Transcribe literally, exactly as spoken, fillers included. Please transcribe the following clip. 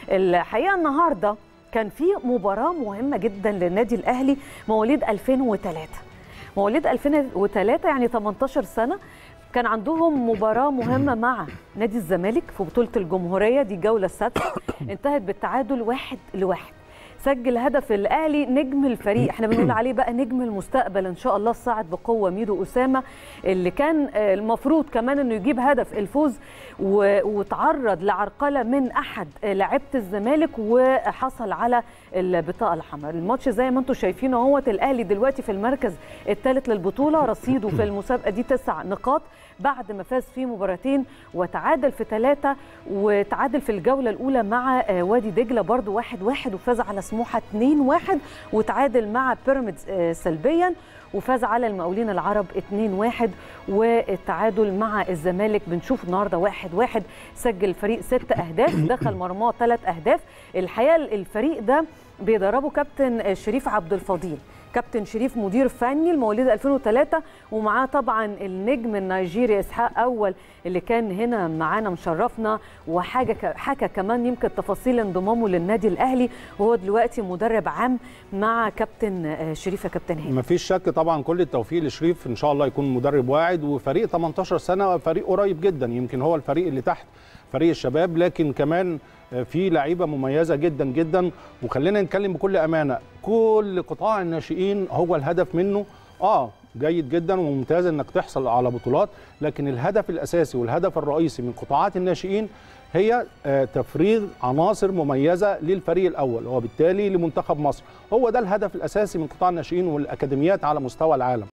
الحقيقه النهارده كان في مباراه مهمه جدا للنادي الاهلي، مواليد ألفين وثلاثة مواليد ألفين وثلاثة يعني ثمانية عشر سنه. كان عندهم مباراه مهمه مع نادي الزمالك في بطوله الجمهوريه، دي الجوله السادسه، انتهت بالتعادل واحد لواحد. سجل هدف الاهلي نجم الفريق، احنا بنقول عليه بقى نجم المستقبل ان شاء الله، الصاعد بقوه، ميدو اسامه، اللي كان المفروض كمان انه يجيب هدف الفوز وتعرض لعرقله من احد لاعيبه الزمالك وحصل على البطاقه الحمراء. الماتش زي ما انتم شايفين اهوت، الاهلي دلوقتي في المركز الثالث للبطوله، رصيده في المسابقه دي تسع نقاط بعد ما فاز في مباراتين وتعادل في ثلاثه، وتعادل في الجوله الاولى مع وادي دجله برضو واحد واحد، وفاز على سموحه اتنين واحد، وتعادل مع بيراميدز سلبيا، وفاز على المقاولين العرب اتنين واحد، والتعادل مع الزمالك بنشوف النهارده واحد واحد. سجل الفريق ست اهداف، دخل مرماه ثلاث اهداف. الحقيقه الفريق ده بيدربه كابتن شريف عبد الفضيل، كابتن شريف مدير فني المواليد ألفين وثلاثة، ومعاه طبعا النجم النيجيري اسحاق اول اللي كان هنا معانا مشرفنا، وحاجه حكى كمان يمكن تفاصيل انضمامه للنادي الاهلي، وهو دلوقتي مدرب عام مع كابتن شريف. يا كابتن هاني، مفيش شك طبعا، كل التوفيق لشريف، ان شاء الله يكون مدرب واعد. وفريق ثمانية عشر سنه فريق قريب جدا، يمكن هو الفريق اللي تحت فريق الشباب، لكن كمان في لعيبه مميزه جدا جدا. وخلينا نتكلم بكل امانه، كل قطاع الناشئين هو الهدف منه اه جيد جدا وممتاز انك تحصل على بطولات، لكن الهدف الاساسي والهدف الرئيسي من قطاعات الناشئين هي تفريغ عناصر مميزه للفريق الاول وبالتالي لمنتخب مصر. هو ده الهدف الاساسي من قطاع الناشئين والاكاديميات على مستوى العالم.